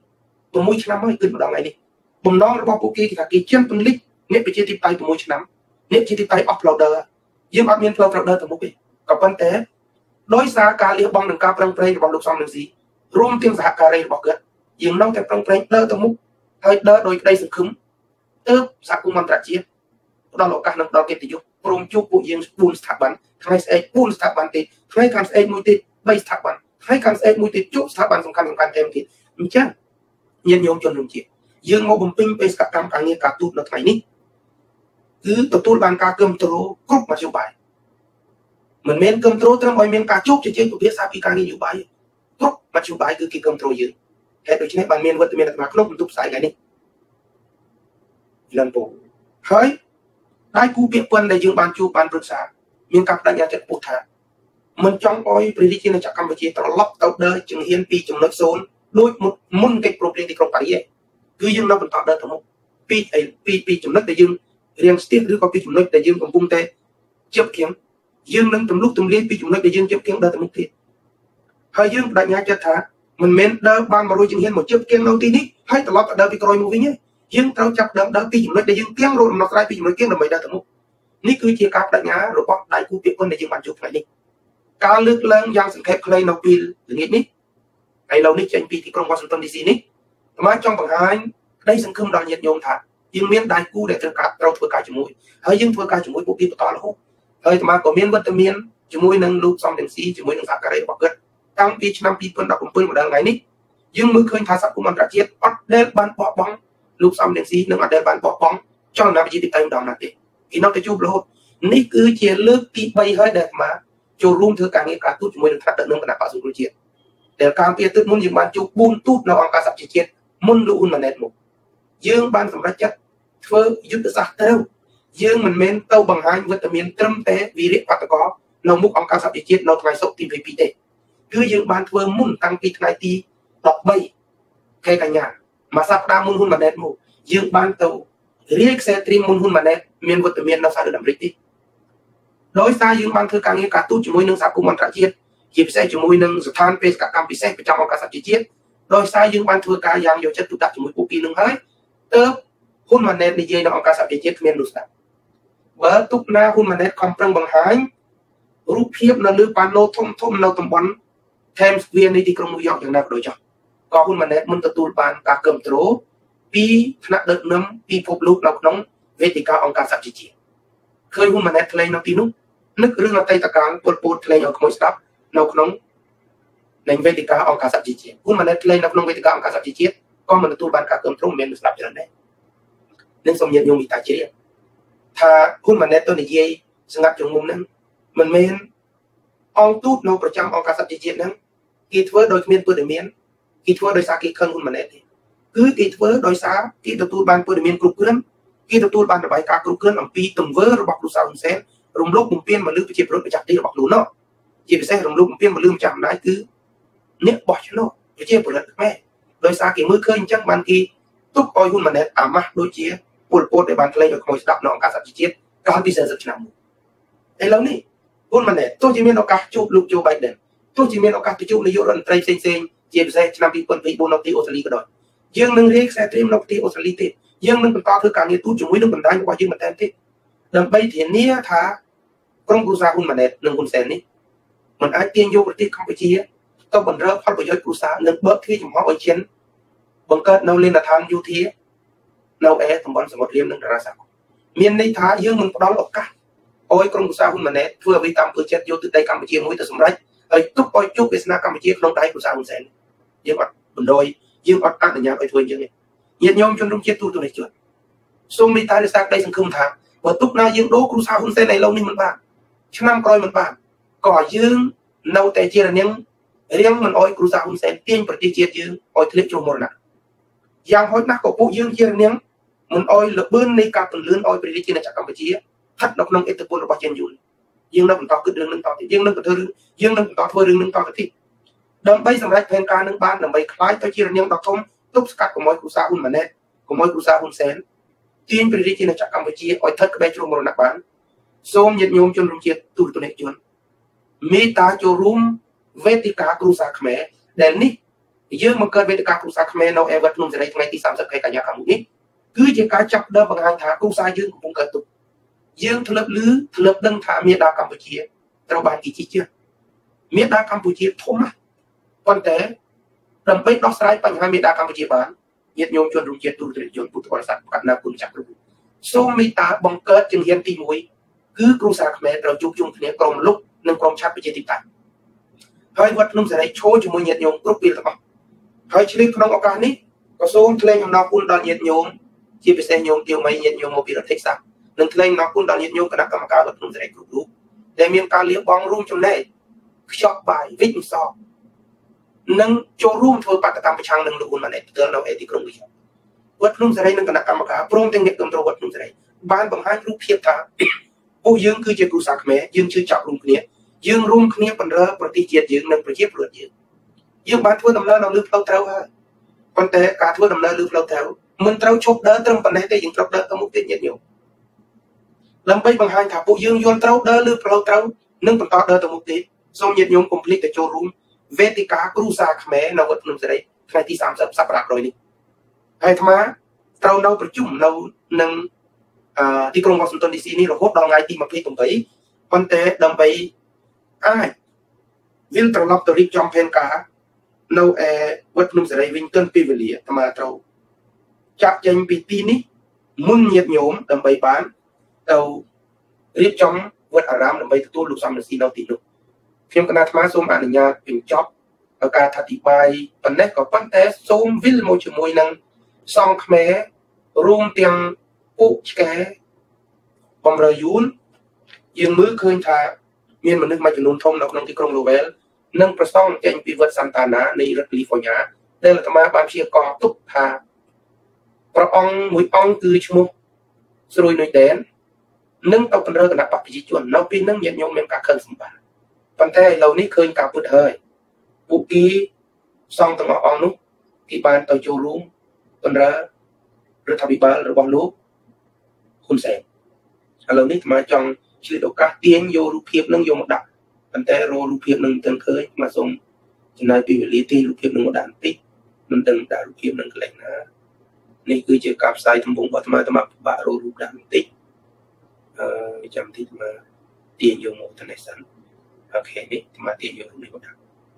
ប្រមួយឆ្នាំហើយគិតម្ដងថ្ងៃនេះបំណងរបស់ពួកគេគេថាគេជិនពន្លិចអ្នកប្រជាធិបតេយ្យប្រមួយឆ្នាំអ្នកប្រជាធិបតេយ្យអស់ផ្លូវដើរយើងអត់មានផ្លូវផ្លូវដើរទៅមុខទេក៏ប៉ុន្តែដោយសារការលះបង់និងការប្រឹងប្រែងរបស់លោកសំរងស៊ីរួមទាំងសហការីរបស់គាត់យើងនៅតែប្រឹងប្រែងដើរទៅមុខហើយដើរដោយក្តីសង្ឃឹមទើបសហគមន៍អន្តរជាតិផ្ដល់ឱកាសនិងផ្ដល់កិត្តិយសព្រមជួបពួកយើងបួនស្ថាប័នថ្ងៃស្អែកបួនស្ថាប័នទៀតថ្ងៃខាងស្អែកមួយទៀតបីស្ថាប័នថ្ងៃខាងស្អែកមួយទៀតជួបស្ថាប័នសំខាន់សំខាន់thêmទៀតអញ្ចឹងញាតិញោមជនរួមជាតិយើងមកបំពេញបេសកកម្មការងារការទូតនៅថ្ងៃនេះគឺទទួលបានការគ្រប់គ្រងគ្រប់មធ្យោបាយមិនមែនគ្រប់គ្រងត្រឹមឲ្យមានការជួបជជែកពិភាក្សាពីការងារនយោបាយគ្រប់មធ្យោបាយគឺគេគ្រប់គ្រងយើងហេតុដូច្នេះបានមានវត្តមានអាត្មាក្នុងបន្ទប់ផ្សាយថ្ងៃនេះលំពូហើយដៃគូពាក្យពន្ធដែលយើងបានជួបបានប្រឹក្សាមានការបដិញ្ញាចិត្តពុះថាមិនចង់ឲ្យព្រះរាជាណាចក្រកម្ពុជាត្រឡប់ទៅដើរជំហានពីចំណុចសូន្យដូចមុនកិច្ចព្រមព្រៀងទីក្រុងប៉ារីសគឺយើងនៅបន្តដើរទៅមុខពីពីពីចំណុចដែលយើងរៀងស្ទាបឬក៏ពីចំណុចដែលយើងកំពុងតែជិបគៀងយើងនឹងទម្លុះទម្លាយពីចំណុចដែលយើងជិបគៀងដើរទៅមុខទៀតហើយយើងបដិញ្ញាចិត្តថាមិនមែនដើរបានមួយរយជំហានមកជិបគៀងនៅទីនេះហើយត្រឡប់ទៅដើរពីក្រោយមកវិញទេយើងត្រូវចាប់ដើមដើរពីចំណុចដែលយើងគៀងរកដំណោះស្រាយពីចំណុចគៀងដើម្បីដើរទៅមុខនេះគឺជាការបដិញ្ញារបស់ដៃគូពាក្យពន្ធដែលយើងបានជួបថ្ងៃនេះការលើកឡើងយ៉ាងសង្ខេបខ្លីនៅពេលល្ងាចនេះហើយឡូវនេះចេញពីទីក្រុង Washington ឌី ស៊ី នេះអាត្មាចង់បង្ហាញក្តីសង្ឃឹមដល់ញាតិញោមថាយើងមានដៃគូដែលត្រូវការត្រូវធ្វើការជាមួយហើយយើងធ្វើការជាមួយពួកគេបន្តរហូតហើយអាត្មាក៏មានវត្តមានជាមួយនឹងលោកសំរងស៊ីជាមួយនឹងសហការីរបស់គាត់តាំងពីឆ្នាំពីរពាន់ដប់ប្រាំមកដល់ថ្ងៃនេះយើងមើលឃើញថាសហគមន៍អន្តរជាតិអត់ដែលបានបោះបង់លោកសំរងស៊ីនឹងអត់ដែលបានបោះបង់ចលនាវិជាទីតែម្ដងណាទេគេនៅតែជួបរហូតនេះគឺជាលើកទីបីហើយដែលអាត្មាចូលរួមធ្វើការងារការទូតជាមួយនឹងថ្នាក់ដឹកនាំគណៈបក្សសង្គ្រោះជាតិដែលកាលពីទឹកមុនយើងបានជួបបួនទូតនៅអង្គការសហប្រជាជាតិមុនលោកហ៊ុនម៉ាណែតមកយើងបានសម្រេចចិត្តធ្វើយុទ្ធសាស្ត្រត្រូវយើងមិនមែនទៅបង្ហាញវត្តមានត្រឹមតែវីរៈបាតកោនៅមុខអង្គការសហប្រជាជាតិនៅថ្ងៃសុក្រទីยี่สิบពីរទេគឺយើងបានធ្វើមុនតាំងពីថ្ងៃទីដប់បីខែកញ្ញាមួយសប្តាហ៍មុនហ៊ុនម៉ាណែតមកយើងបានទៅរាយខ្សែត្រៀមមុនហ៊ុនម៉ាណែតមានវត្តមាននៅសហរដ្ឋអាមេរិកទេដោយសារយើងបានធ្វើការងារការទូតជាមួយនឹងសហគមន៍អន្តរជាតិជាពិសេសជាមួយនឹងស្ថានបេសកកម្មពិសេសប្រចាំអង្គការសហប្រជាជាតិដោយសារយើងបានធ្វើការយ៉ាងយកចិត្តទុកដាក់ជាមួយពួកគេនឹងហើយទើបហ៊ុនម៉ាណែតនិយាយនៅអង្គការសហប្រជាជាតិគ្មាននោះស្ដាប់បើទុកណាហ៊ុនម៉ាណែតខំប្រឹងបង្ហាញរូបភាពនៅលើប៉ាណូធំធំនៅតំបន់ Times Square នៃទីក្រុងញូវយ៉កយ៉ាងណាក៏ដោយចុះក៏ហ៊ុនម៉ាណែតមិនទទួលបានការគ្រប់គ្រងពីថ្នាក់ដឹកនាំពិភពលោកនៅក្នុងវេទិកាអង្គការសហប្រជាជាតិឃើញហ៊ុនម៉ាណែតថ្លែងនៅទីនោះនឹករឿងអតីតកាលពលពតថ្លែងឲ្យក្មួយស្ដាប់នៅក្នុងនៃវេទិកាអង្គការសហប្រជាជាតិហ៊ុនម៉ាណែតថ្លែងនៅក្នុងវេទិកាអង្គការសហប្រជាជាតិក៏មិនទទួលបានការគ្រប់គ្រងមិនស្ដាប់ច្រើនដែរនឹងសូមញាតិញោមមីតាជ្រាបថាហ៊ុនម៉ាណែតទៅនិយាយស្ងាត់ជាងមុំហ្នឹងមិនមែនអង្គទូតនៅប្រចាំអង្គការសហប្រជាជាតិហ្នឹងគេធ្វើដោយគ្មានព័ត៌មានគេធ្វើដោយសារគេខឹងហ៊ុនម៉ាណែតទេគឺគេធ្វើដោយសារគេទទួលបានព័ត៌មានគ្រប់គ្រាន់គេទទួលបានរបាយការណ៍គ្រប់គ្រាន់អំពីទង្វើរបស់គ្រូសាវហ៊ុនសែនរំលោភបំពានមកលើប្រជាពលរដ្ឋម្ចាស់ទីរបស់ខ្លួននោះជាពិសេសរំលោភបំពានមកលើម្ចាស់អំណាចគឺអ្នកបោះឆ្នោតប្រជាពលរដ្ឋខ្មែរដោយសារគេមើលឃើញអញ្ចឹងបានគេទុកឲ្យហ៊ុនម៉ាណែតអាម៉ាស់ដូចជាពលពតដែលបានថ្លែងឲ្យក្មួយស្ដាប់នៅអង្គការសហប្រជាជាតិកាលពីสี่สิบឆ្នាំមុនឥឡូវនេះហ៊ុនម៉ាណែតទោះជាមានឱកាសជួបលោកโจ Biden ទោះជាមានឱកាសទៅជួបនាយករដ្ឋមន្ត្រីផ្សេងៗជាពិសេសឆ្នាំពីរពាន់ยี่สิบสี่នៅទីអូស្ត្រាលីក៏ដោយយើងនឹងរៀបខ្សែត្រៀមនៅប្រទេសអូស្ត្រាលីទៀតយើងនឹងបន្តធ្វើការងារទូតជាមួយនឹងបណ្ដាញរបស់យើងបន្តទៀតដើម្បីធានាថាក្រុមគ្រួសារហ៊ុនម៉ាណែតនិងហ៊ុនសែននេះមិនអាចទាញយកប្រទេសកម្ពុជាទៅបំរើផលប្រយោជន៍គ្រួសារនិងបើកទ្វារចំហឲ្យចិនបង្កើតនៅលេនដ្ឋានយោធានៅឯតំបន់សមុទ្ររៀមនិងតារាសាគរមានន័យថាយើងមិនផ្ដល់ឱកាសឲ្យក្រុមគ្រួសារហ៊ុនម៉ាណែតធ្វើអ្វីតាមអំពើចិត្តយកទិសដៅកម្ពុជាមួយទៅសម្រេចហើយទុកឲ្យជោគវាសនាកម្ពុជាក្នុងដៃគ្រួសារហ៊ុនសែនយើងអត់បណ្ដោយយើងអត់អនុញ្ញាតឲ្យធ្វើអញ្ចឹងទេញាតិញោមជនរួមជាតិទូទៅនេះជួនសូមមេត្តារក្សាក្តីសង្ឃឹមថាបើទុកណាយើងដូរគ្រួសារហ៊ុនសែនឥឡូវនេះមិនបានឆ្នាំក្រោយមិនបានក៏យើងនៅតែជារនាងរៀងមិនអោយគ្រូសាហ៊ុនសែនទាញប្រទេសជាតិយើងឲ្យធ្លាក់ចូលមរណៈយ៉ាងហោចណាស់ក៏ពួកយើងជារនាងមិនអោយលបឿននៃការពន្លឿនឲ្យព្រះរាជាណាចក្រកម្ពុជាស្ថិតនៅក្នុងឥទ្ធិពលរបស់ចិនយូរយើងនៅបន្តគិតរឿងនឹងតទៅយើងនឹងបន្តរឿងយើងនឹងបន្តធ្វើរឿងនឹងតទៅទៀតដើម្បីសម្រេចផែនការនឹងបានដើម្បីខ្លាយទៅជារនាងដ៏ធំទប់ស្កាត់កុំឲ្យគ្រូសាហ៊ុនម៉ាណែតកុំឲ្យគ្រូសាហ៊ុនសែនទាញព្រះរាជាណាចក្រកម្ពុជាឲ្យស្ថិតក្បែរជ្រុងមរណៈបានសូមញាតិញោមជនរួមជាតិទូទៅនេះជនមេត្តាចូលរួមវេទិកាគ្រូសាខ្មែរដែលនេះ dương bằng cơn về cả cụ sa khmer nấu em vật nung dưới đây ngày tí sắm sập cái cả nhà cả một ít cứ chỉ cá chập đơ bằng hàng thả cụ sa dương cũng cơn tục dương thợ lập lứ thợ lập đăng thả miệt đa Campuchia tao bàn kỳ chi chưa miệt đa Campuchia thôm à quan tế đầm bếp đó sai bằng hai miệt đa Campuchia bán nhiệt nhôm chuẩn rung nhiệt tu từ chuẩn bút quan sát cắt na cùng chặt rung số mi ta bằng cơn chừng hiện ti mũi cứ cụ sa khmer tao chụp chung thì còn lúc nâng còn chặt bị chết tim tàn hai vật nung dưới đây trôi cho môi nhiệt nhôm group pin là hai chiếc ly không có ní có số lên nó cũng đòn nhiệt nhôm chỉ phải xem nhôm tiêu mấy nhiệt nhôm một bị là thích sao nên lên nó cũng đòn nhiệt nhôm cái đặc cầm cao vật nung dưới đây group group để miếng cá liếc bong rung trong này chọc bài vít so nâng cho rung thôi bắt cầm trang nâng đủ mà này từ đâu ấy thì không bị vật nung dưới đây nâng cái đặc cầm cao prom tiếng nhật cầm trâu vật nung dưới đây ban bằng hai group thiệt thà ô dương cứ chơi cụ sạc mẹ dương chưa chọc rung kia dương rung kia còn rơ proti chiết dương nâng proti luật dương dương bán thua đầm lơ nào lướt lâu theo ha còn té cả thua đầm lơ lướt lâu theo mình trâu chốt đỡ trông phần này để dương trâu đỡ có mục tiêu nhiệt nhiều làm bây bằng hai tháp bộ dương yon trâu đỡ lướt lâu theo nâng phần to đỡ tầm mục tiêu xong nhiệt nhôm complete để cho rung về thì cả cruza khmer nào vật nằm dưới đây ngày tí sắm sắp sắp đặt rồi đi hai thằng trâu đâuประชุมđâu nângที่กรุงวอชิงตันดีซีนี่เราพบดาวไงที่มาพิจารณาcòn té đầm bay ai viên trâu lọc từ trong phen cá nâu e vật nung dưới vinh tân pi về lìa mà trâu chặt chân pi tin ní mun nhiệt nhôm đầm bay bán tàu rít trong vật ả ram đầm bay tu lục xăm được xin đâu tỷ lục phim cái nào mà xôm ảnh nhà bình chóp ở cả thật thì bay phần nét có vấn té xôm vít môi trường môi năng song khmé rung tiếng ụ cái bom rơi yún dương mới khơi thà miền mình nước mai nước thông nó không thì không lùi nângประซ่องเจนปีวัดซันตานาในรัฐแคลิฟอร์เนียได้ละธรรมะบางเชียกอตุกทาพระองค์มวยองคือชมุสรุยในแดนนึ่งเอาเป็นเรื่องกับนักปัจจุบันเราปีนึ่งยันยงเมียนกาเคินสมบัติปัจจัยเรานี่เคยกาพุทธเฮยบุกีซองตั้งองนุที่บ้านตัวโจลุงเป็นเรื่องหรือทบิบาลหรือบอลลูกคุณแสงเรานี่มาจองชื่อดอกกาเตียงโยรูเพียบนึ่งโยมดักปัจจัยโรรูเพียบนึ่งตึงเคยมาส่งจะนายปีเวลีที่รูเพียบนึ่งด่านติมันตึงด่ารูเพียบนึ่งกระเลงนะนี่คือเจ้ากับสายทำบุญบัตรมาธรรมะบาโรรูด่านติจำที่มาเตียงโยมทนายสันโอเคนี่มาเตียงโยมนี่ก็ได้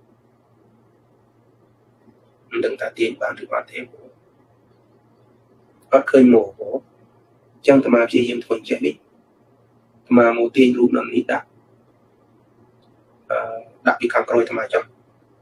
มันตึงตาเตียงบางหรือว่าเทพก็เคยโม่จังธรรมะที่ยิ่งทนใจนี่มาโมเตียงรูปนั้นนี่ดักดักอีกครั้งก็เลยธรรมะจัง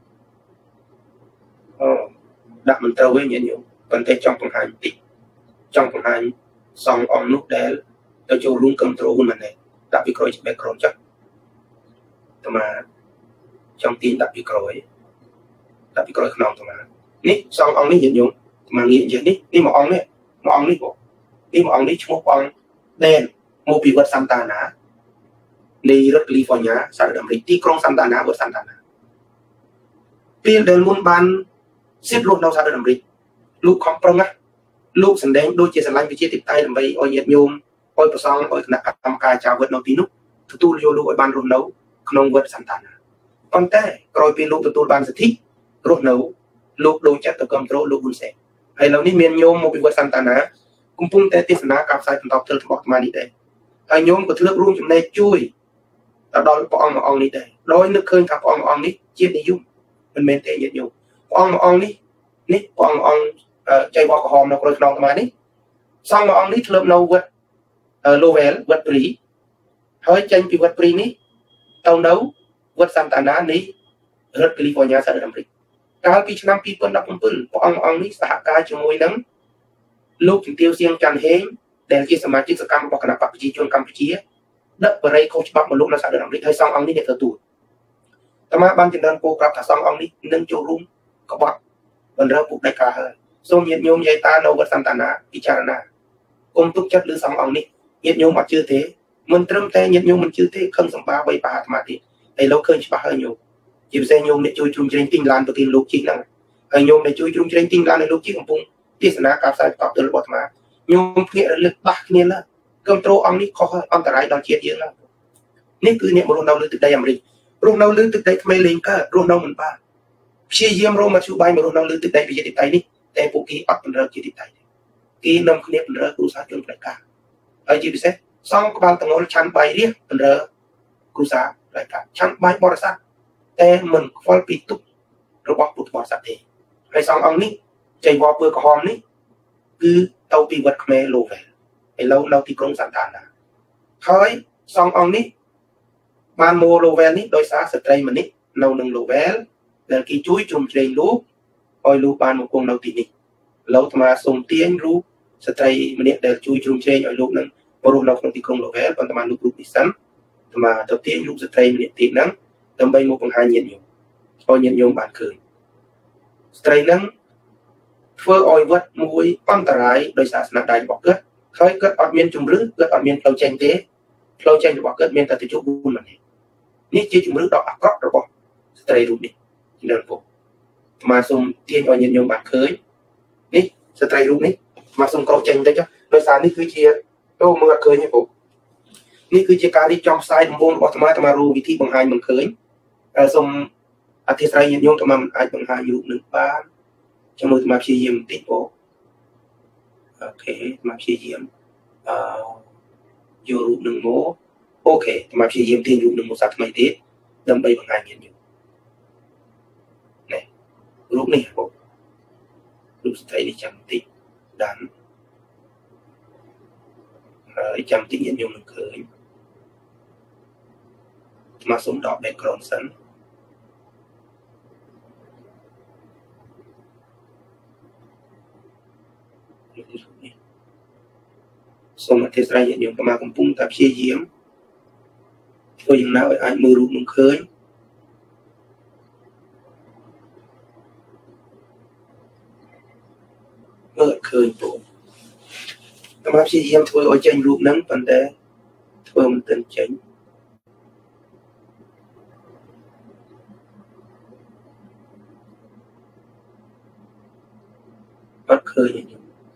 ดักมันเตาไว้เนี่ยอยู่ปันเตจองปังหันติจองปังหันสองอมนุกเดลเราจะลุ้งกำตรูมันเลยดับอีกครั้งจะแบกครองจังธรรมะจองตีนดับอีกครั้งดับอีกครั้งขนมธรรมะนี่สองอมนี่เห็นอยู่มาเงี้ยอย่างนี้นี่หมออมเนี่ยหมออมนี่บอกนี่หมออมนี่ชั่วปองแดนโมบิวัตซันตานาในรัฐแคลิฟอร์เนียสหรัฐอเมริกาที่กรุงซันตานาวัดซันตานาเพียงเดินมุนบันเสียบลูกเราสหรัฐอเมริกาลูกของปรงะลูกสันแดงโดยเจสันลังวิจิตรติดใต้ลำใบอ้อยเย็ดโยมอ้อยประซองอ้อยคณะกรรมการชาววัดนอตีนุกตูโยลูกอ้อยบานรุ่นเนาขนมวัดซันตานาตอนแต่กรอยเป็นลูกตูบานสถิรุ่นเนาลูกโดนจัดตะกำโตลูกบุญเสกไอ้เรานี่เมียนโยมโมบิวัตซันตานากุมพุ่งแต่ติสนากับสายตอบเธอบอกมาดีแต่ไอ้โยมก็เลือกรุ่งจุดในจุ้ยแต่ดอยปองมาอองนี่ได้ดอยนึกเคยกับปองมาอองนี่เจี๊ยบในยุ่งมันเมนเตยอยู่ปองมาอองนี่นี่ปองมาอองใจบอกหอมเราโปรยนองมานี่ซองมาอองนี่เริ่มเราวัดโลเวลวัดปรีเฮ้ยใจปีวัดปรีนี่เต่าเนาวัดซันตานานี่รัฐแคลิฟอร์เนียสหรัฐอเมริกาการปีชนปีปนดับปุ่นปุ่นปองมาอองนี่สหการจมวยนั้นลูกถึงเตียวเสียงจันเฮงแต่ที่สมาชิกสกรรมบอกคณะปัจจุบันกัมพูชีนักบริโภคฉบับมนุษย์ในสหรัฐอเมริกาให้ซององนี้เนี่ยเธอตูดแต่มาบางจันทร์โปรกรับถ้าซององนี้นึ่งโจรุ่งก็บอกมันเริ่มปลุกได้กาเฮส่งเย็นโยมยายตาโนวัดสันตานาพิจารณากรมทุกจัดหรือซององนี้เย็นโยมมาชื่อเทมันเติมแต่เย็นโยมมันชื่อเทเครื่องสัมภาระใบปาธรรมะที่ไอ้เราเคยฉบับเฮโยจิบเซนโยมเนี่ยช่วยจุ่มเจริญติ้งลานตัวที่ลูกจีนั่งไอ้โยมเนี่ยช่วยจุ่มเจริญติ้งลานในลูกจีของปุ่งที่สนาการสายตอบตัวระบบมาโยมเพียรเลือกบักเนี่ยละกรมโตรองนี้ขออันตรายดอนเชียดเยอะแล้วนี่คือเนี่ยรุ่นเราเลือกตึกใดอเมริกรุ่นเราเลือกตึกใดทำไมเลงก็รุ่นเราเหมือนป้าព្យាយាមរកមធ្យោបាយមករស់នៅលើទឹកដីប្រជាធិបតេយ្យនេះតែពួកគេអត់បណ្រើជាទីតៃគេនាំគ្នាបណ្រើគ្រូសាជនផ្នែកការហើយជាពិសេសសងក្បាលតងល់ឆាន់បាយរះបណ្រើគ្រូសាផ្នែកការឆាន់បាយបរិស័ទតែមិនខ្វល់ពីទុករបស់ពុទ្ធបរិស័ទទេហើយសងអង្គនេះចៃវរពើក្រហមនេះគឺទៅពីវត្តខ្មែរឡូវែលឥឡូវនៅទីក្រុងសន្តានាហើយសងអង្គនេះបានមកឡូវែលនេះដោយសារស្ត្រីម្នាក់នៅនឹងឡូវែលដែលគេជួយជ្រោមជ្រែងលោកឲ្យលោកបានមកគង់នៅទីនេះឡូវអាត្មាសូមទាញរូបស្ត្រីម្នាក់ដែលជួយជ្រោមជ្រែងឲ្យលោកនឹងមករស់នៅក្នុងទីក្រុងឡូវែលប៉ុន្តែបានលោករូបនេះសិនអាត្មាទៅទាញរូបស្ត្រីម្នាក់ទៀតហ្នឹងដើម្បីមកបង្ហាញញាតិញោមឲ្យញាតិញោមបានឃើញស្ត្រីហ្នឹងធ្វើឲ្យវត្តមួយអន្តរាយដោយសារស្នាដៃរបស់គាត់ហើយគាត់អត់មានជំរឿគាត់អត់មានផ្លូវចេញទេផ្លូវចេញរបស់គាត់មានតែទៅជួបបួនម្នាក់នេះជាជំរឿដ៏អាក្រក់របស់ស្ត្រីរូបនេះនៅពុកអាត្មាសូមទាញឲ្យញាតិញោមបានឃើញនេះស្ត្រីរូបនេះអាត្មាសូមក្រោកចេញបន្តិចដោយសារនេះគឺជាអូមើលអត់ឃើញទេពុកនេះគឺជាការរៀបចំផ្សាយដំបូងរបស់អាត្មាអាត្មារូបវិធីបង្ហាញមិនឃើញហើយសូមអធិស្ឋានញាតិញោមអាត្មាមិនអាចបង្ហាញរូបនឹងបានចាំមើលអាត្មាព្យាយាមបន្តិចពុកអូខេអាត្មាព្យាយាមអឺយករូបនឹងមកអូខេអាត្មាព្យាយាមទាញរូបនឹងមកសាថ្មីទៀតដើម្បីបង្ហាញញាតិញោមនេះរូបនេះពុករូបស្ត្រីនេះចាំបន្តិចដានហើយចាំបន្តិចញាតិញោមនឹងឃើញអាត្មាសូមដក background សិនសូមអធិស្ឋានញាតិញោមអាត្មាកំពុងតែព្យាយាមធ្វើយ៉ាងណាឲ្យអាចមើលរូបនឹងឃើញមើលឃើញពុកអាត្មាព្យាយាមធ្វើឲ្យចេញរូបហ្នឹងប៉ុន្តែធ្វើមិនទាន់ចេញអត់ឃើញទេ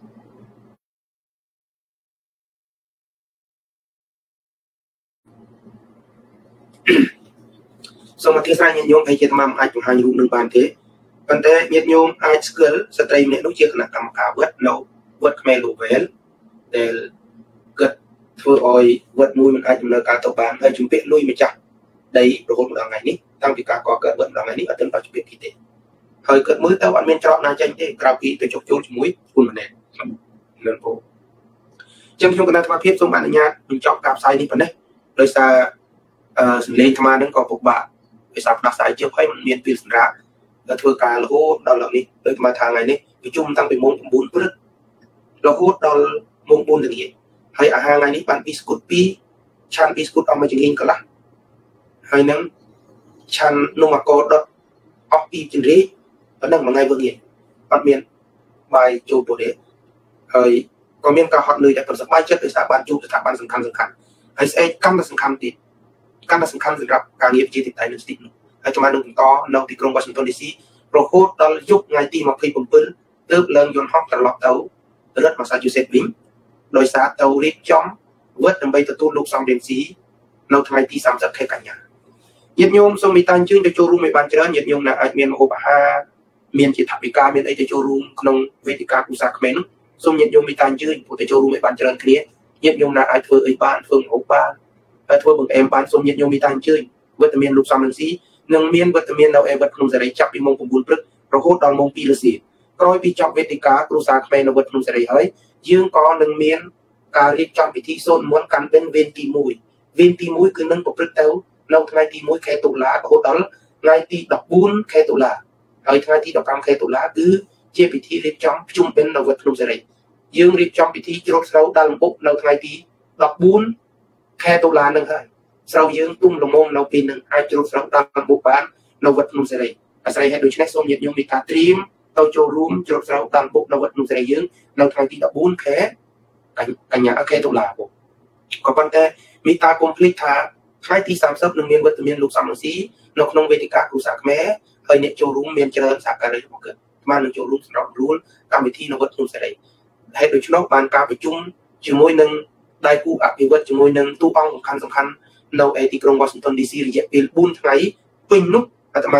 សូមអធិស្ឋានញាតិញោមហើយជាអាត្មាមិនអាចបង្ហាញរូបនឹងបានទេប៉ុន្តែញាតិញោមអាចស្គាល់ស្ត្រីម្នាក់នោះជាគណៈកម្មការវត្តនៅវត្តខ្មែរឡូវែលដែលគាត់ធ្វើឲ្យវត្តមួយមិនអាចដំណើរការទៅបានហើយជំពាក់លុយម្ចាស់ដីរហូតដល់ថ្ងៃនេះតាំងពីការកកើតវត្តដល់ថ្ងៃនេះអត់ទាន់ដល់ជំពាក់គេទេហើយគាត់មើលទៅអត់មានច្រកណាចេញទេក្រៅពីទៅចុះចូលជាមួយគុណម្នាក់នឹងពូចឹងខ្ញុំគណៈអាត្មាភាពសូមអនុញ្ញាតបញ្ចប់ការផ្សាយនេះប៉ុណ្ណេះដោយសារអឺសម្លេងអាត្មានឹងក៏ពិបាកដោយសារផ្ដាសាយជើងហើយមិនមានពេលសម្រាប់ដល់ធ្វើការរហូតដល់ឡងនេះដោយអាត្មាថាថ្ងៃនេះប្រជុំតាំងពីម៉ោង៩ព្រឹករហូតដល់ម៉ោងបួនល្ងាចហើយអាហារថ្ងៃនេះបានប៊ីស្កុតពីរឆាន់ប៊ីស្កុតអស់មួយចង្កៀងកន្លះហើយនឹងឆាន់នំអាកោដុតអស់ពីរចង្រេកប៉ុណ្ណឹងមួយថ្ងៃវិញអត់មានបាយចូលពោះទេហើយក៏មានការហត់នឿយតែប្រសិទ្ធបាយចិត្តដោយសារបានជួបស្ថាប័នសំខាន់សំខាន់ហើយស្អែកកាន់តែសំខាន់ទៀតកាន់តែសំខាន់សម្រាប់ការងារជាទីតាំងនៅស្ទីនោះហើយអាត្មានឹងបន្តនៅទីក្រុង Washington ឌី ซี រហូតដល់យប់ថ្ងៃទីម្ភៃ៧ទើបឡើងយន្តហោះត្រឡប់ទៅរដ្ឋ Massachusetts វិញដោយសារទៅរៀបចំវត្តដើម្បីទទួលលោកសំរងស៊ីនៅថ្ងៃទីសាមសិបខែកញ្ញាញាតិញោមសូមមេត្តាអញ្ជើញទៅចូលរួមឲ្យបានច្រើនញាតិញោមណាអាចមានម្ហូបអាហារមានជាថវិកាមានអីទៅចូលរួមក្នុងវេទិកាគ្រួសារខ្មែរនោះសូមញាតិញោមមេត្តាអញ្ជើញពួកទៅចូលរួមឲ្យបានច្រើនគ្នាញាតិញោមណាអាចធ្វើអីបានធ្វើម្ហូបបានហើយធ្វើបង្អែមបានសូមញាតិញោមមេត្តាអញ្ជើញវត្តមានលោកសំរងស៊ីនឹងមានវត្តមាននៅឯវត្តភ្នំសេរីចាប់ពីម៉ោង៩ព្រឹករហូតដល់ម៉ោងពីរល្ងាចក្រោយពីចប់វេទិកាគ្រួសារខ្មែរនៅវត្តភ្នំសេរីហើយយើងក៏នឹងមានការរៀបចំពិធីសូត្រមន្តកាន់បិណ្ឌវេនទីមួយវេនទីមួយគឺនឹងប្រព្រឹត្តទៅនៅថ្ងៃទីមួយខែតុលារហូតដល់ថ្ងៃទីដប់បួនខែតុលាហើយថ្ងៃទីដប់ប្រាំខែតុលាគឺជាពិធីរៀបចំភ្ជុំបិណ្ឌនៅវត្តភ្នំសេរីយើងរៀបចំពិធីជ្រត់ស្រូវដល់លំបុកនៅថ្ងៃទីដប់បួនខែតុលានឹងហើយស្រូវយើងទុំល្មមនៅពេលនឹងអាចជ្រត់ស្រូវដល់លំបុកបាននៅវត្តភ្នំសេរីអាស្រ័យហេតុដូច្នេះសូមញាតិញោមមានការត្រៀមទៅចូលរួមជ្រត់ស្រូវដល់លំបុកនៅវត្តភ្នំសេរីយើងនៅថ្ងៃទីដប់បួនខែកញ្ញាខែតុលាពុកក៏ប៉ុន្តែមានតាកុំភ្លេចថាថ្ងៃទីសាមសិបនឹងមានវត្តមានលោកសំរងស៊ីនៅក្នុងវេទិកាគ្រួសារខ្មែរហើយអ្នកចូលរួមមានច្រើនសហការីរបស់គាត់ស្មាននឹងចូលរួមសម្រាប់រួលកម្មវិធីនៅវត្តភ្នំសេរីហេតុដូច្នោះបានការប្រជុំជាមួយនឹងដៃគូអភិវឌ្ឍជាមួយនឹងទូអង្គសំខាន់សំខាន់នៅឯទីក្រុង Washington ឌី ซี រយៈពេលបួនថ្ងៃពេញនោះអាត្មា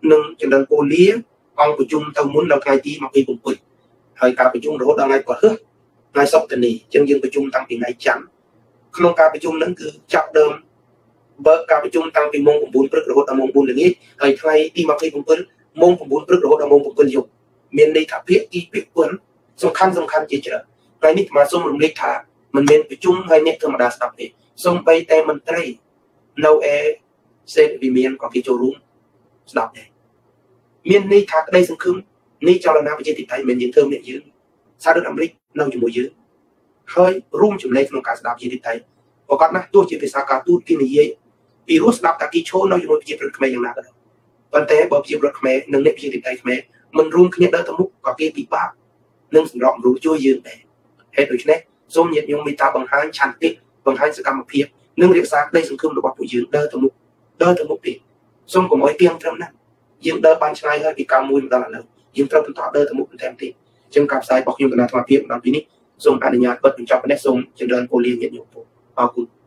nâng cho nên cô lia ông của chung tàu muốn đâu ngày đi mà khi cùng quỷ thời cả của chung rồi đang ngày quả hước ngày sắp tuần này chân dương của chung tăng thì ngày chắn không cả của chung nâng cứ chặt đơm vợ cả của chung tăng thì mông của bốn bữa rồi đang mông bốn là nghĩ thời ngày đi mà khi cùng quỷ mông của bốn bữa rồi đang mông của quỷ dục miền đây thả viết đi viết quấn song khăn song khăn chỉ chờ ngày nít mà song lồng lịch thả mình miền của chung hay nét thưa mà đã sắp thì song bay tay mình tay nâu e sẽ vì miền còn cái chỗ rung đọc này miền này thạc đây sừng khưng ní cho là nam với chế tay mình những thơm miệng dưới sao được làm lịch nâu cho mùi dưới hơi rung chụp này không cả đọc chế tay và con nè tôi chỉ phải sao cả tu kia này vậy virus đọc cả cái chỗ nâu cho mùi chế được màyอย่างnào đó vấn đề bảo chế được mày nâng nếp chế tay mày mình rung cái đỡ tầm mục có cái bị bạc nâng rộng rú chui dương này hết rồi chứ zoom nhiệt nhung mình ta bằng hai chăn tiết bằng hai sự cam một phía nâng liệu sáng đây sừng khưng được bảo phụ dương đỡ tầm mục đỡ tầm mục đi zoom của mỗi tiếng thơm nè dương đỡ ban chai hơi bị cam mùi đó là lâu dương thơm tọa đỡ tầm mục thêm thì trong cặp sai bọc nhung cái nào thoa phía làm tí zoom anh nhà bật trong cái nét zoom trên đơn cô liên nhiệt nhung bao cùng